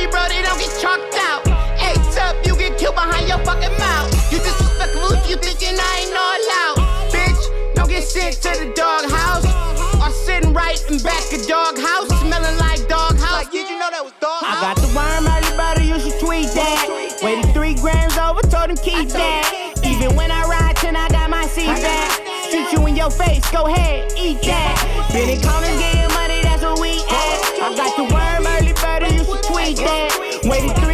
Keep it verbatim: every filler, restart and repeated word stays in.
me, bro, they don't get chalked out. Hey, tough, you get killed behind your fucking mouth. You disrespectful if you thinking I ain't all out. Bitch, don't get sent to the doghouse. Or sitting right in back of doghouse, smelling like doghouse. Like, did you know that was doghouse? I got the worm early butter, you should tweet that. Waited three grams over, told him keep that. Even when I ride ten, I got my seat back. Shoot you in your face, go ahead, eat that. Been in corners getting money, that's what we at. I got the worm early butter, you should tweet that. Waited three